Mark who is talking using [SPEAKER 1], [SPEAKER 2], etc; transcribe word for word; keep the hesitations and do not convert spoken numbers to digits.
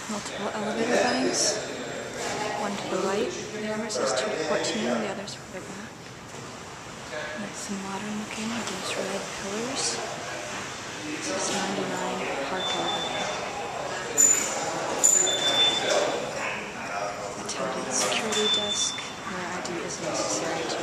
[SPEAKER 1] multiple elevator banks. One to the right, the armor says two to fourteen, the other's further back. It's modern looking with these red pillars. This is ninety-nine Park Avenue. Attendant security desk, where I D is necessary to